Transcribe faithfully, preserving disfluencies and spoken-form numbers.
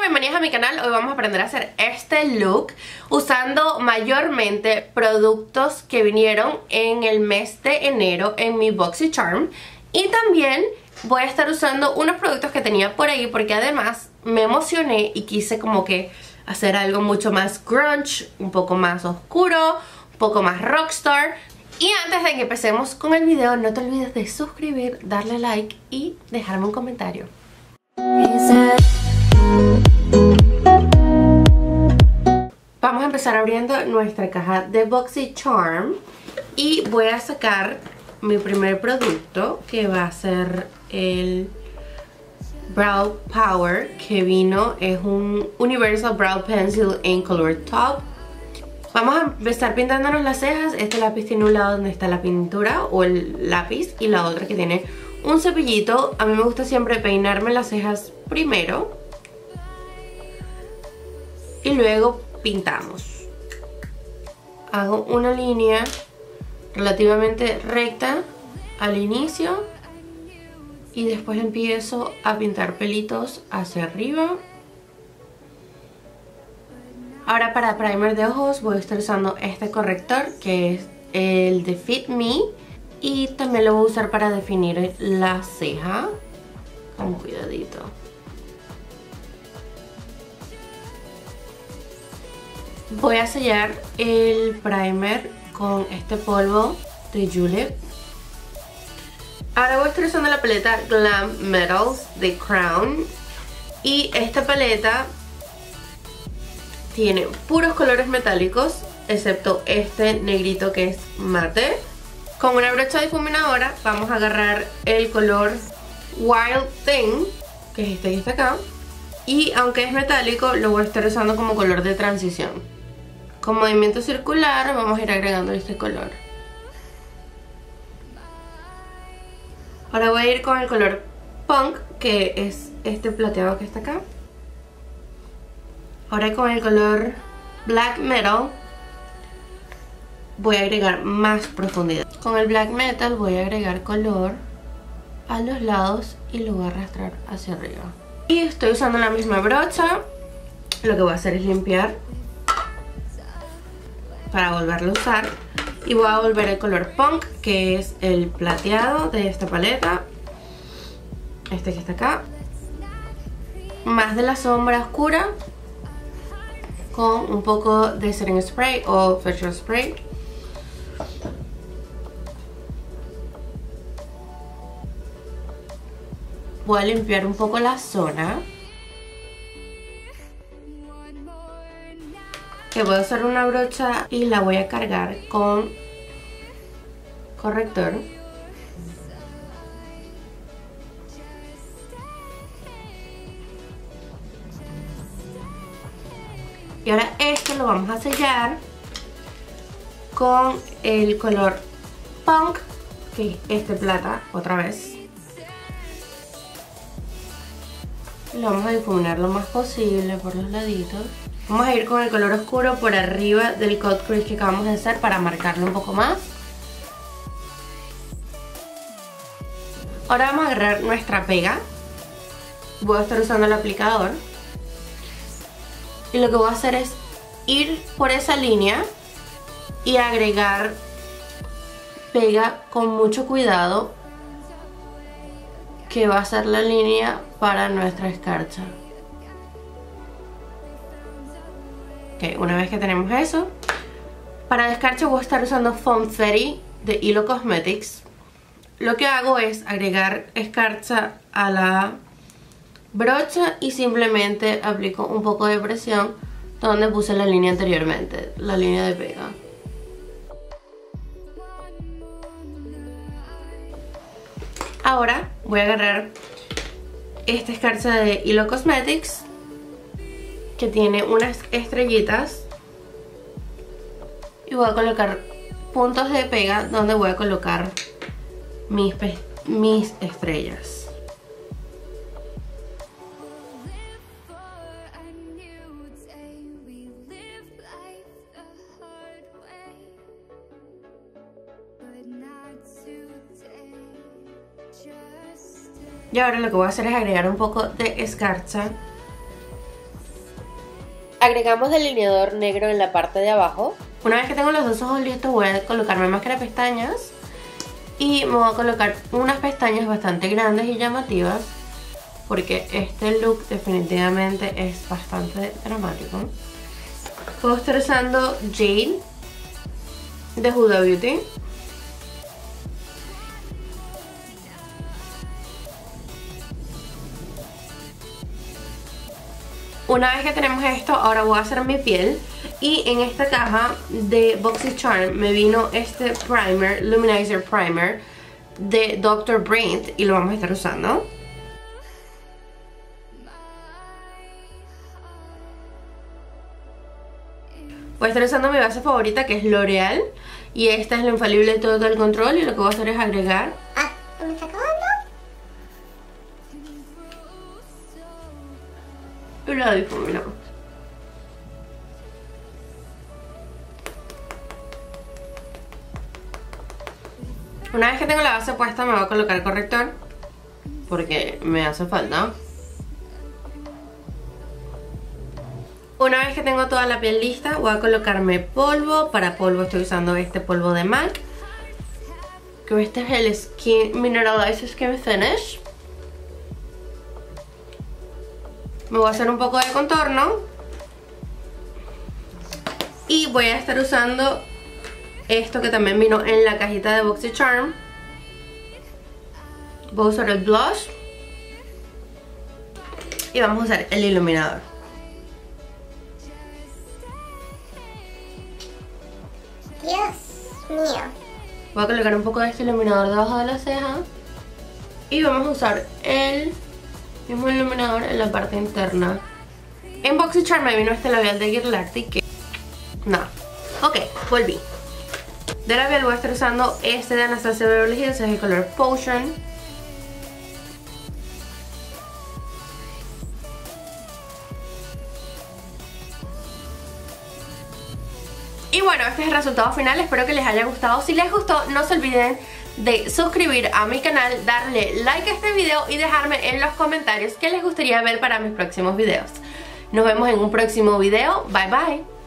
bienvenidos a mi canal. Hoy vamos a aprender a hacer este look usando mayormente productos que vinieron en el mes de enero en mi BoxyCharm. Y también voy a estar usando unos productos que tenía por ahí porque además me emocioné y quise como que hacer algo mucho más grunge, un poco más oscuro, un poco más rockstar. Y antes de que empecemos con el video, no te olvides de suscribir, darle like y dejarme un comentario. Vamos a empezar abriendo nuestra caja de BoxyCharm y voy a sacar mi primer producto, que va a ser el Brow Power, que vino, es un Universal Brow Pencil in Color Top. Vamos a empezar pintándonos las cejas. Este lápiz tiene un lado donde está la pintura o el lápiz y la otra que tiene un cepillito. A mí me gusta siempre peinarme las cejas primero y luego pintamos. Hago una línea relativamente recta al inicio y después empiezo a pintar pelitos hacia arriba. Ahora para primer de ojos voy a estar usando este corrector, que es el de Fit Me, y también lo voy a usar para definir la ceja con cuidadito. Voy a sellar el primer con este polvo de Julep. Ahora voy a estar usando la paleta Glam Metals de Crown, y esta paleta tiene puros colores metálicos, excepto este negrito que es mate. Con una brocha difuminadora vamos a agarrar el color Wild Thing, que es este que está acá, y aunque es metálico lo voy a estar usando como color de transición. Con movimiento circular vamos a ir agregando este color. Ahora voy a ir con el color Punk, que es este plateado que está acá. Ahora con el color Black Metal voy a agregar más profundidad. Con el Black Metal voy a agregar color a los lados y lo voy a arrastrar hacia arriba. Y estoy usando la misma brocha. Lo que voy a hacer es limpiar para volverlo a usar. Y voy a volver el color Punk, que es el plateado de esta paleta. Este que está acá. Más de la sombra oscura, con un poco de setting spray o facial spray. Voy a limpiar un poco la zona. Que voy a usar una brocha y la voy a cargar con corrector. Y ahora esto lo vamos a sellar con el color Punk, que es este plata, otra vez. Y lo vamos a difuminar lo más posible por los laditos. Vamos a ir con el color oscuro por arriba del cut crease que acabamos de hacer para marcarlo un poco más. Ahora vamos a agarrar nuestra pega. Voy a estar usando el aplicador. Y lo que voy a hacer es ir por esa línea y agregar pega con mucho cuidado, que va a ser la línea para nuestra escarcha. Ok, una vez que tenemos eso, para la escarcha voy a estar usando Foam Fairy de Hilo Cosmetics. Lo que hago es agregar escarcha a la brocha y simplemente aplico un poco de presión donde puse la línea anteriormente, la línea de pega. Ahora voy a agarrar esta escarcha de Hilo Cosmetics, que tiene unas estrellitas, y voy a colocar puntos de pega donde voy a colocar mis, mis estrellas. Y ahora lo que voy a hacer es agregar un poco de escarcha Agregamos delineador negro en la parte de abajo. Una vez que tengo los dos ojos listos, voy a colocarme máscara de pestañas. Y me voy a colocar unas pestañas bastante grandes y llamativas, porque este look definitivamente es bastante dramático. Puedo estar usando Jade de Huda Beauty. Una vez que tenemos esto, ahora voy a hacer mi piel. Y en esta caja de BoxyCharm me vino este primer, Luminizer Primer de doctor Brandt, y lo vamos a estar usando. Voy a estar usando mi base favorita, que es L'Oreal, y esta es la infalible Total Control, y lo que voy a hacer es agregar... Ah, ¿me está acabando? Y la difumino. Una vez que tengo la base puesta, me voy a colocar el corrector, porque me hace falta. Una vez que tengo toda la piel lista, voy a colocarme polvo. Para polvo estoy usando este polvo de MAC, que este es el Skin Mineralized Skin Finish. Me voy a hacer un poco de contorno. Y voy a estar usando esto que también vino en la cajita de BoxyCharm. Voy a usar el blush. Y vamos a usar el iluminador. Dios mío. Voy a colocar un poco de este iluminador debajo de la ceja. Y vamos a usar el mismo iluminador en la parte interna. En BoxyCharm me vino este labial de Guerlain que... no. Ok, volví. De labial voy a estar usando este de Anastasia Beverly Hills, es el color Potion. Y bueno, este es el resultado final, espero que les haya gustado. Si les gustó, no se olviden de suscribir a mi canal, darle like a este video y dejarme en los comentarios qué les gustaría ver para mis próximos videos. Nos vemos en un próximo video, bye bye.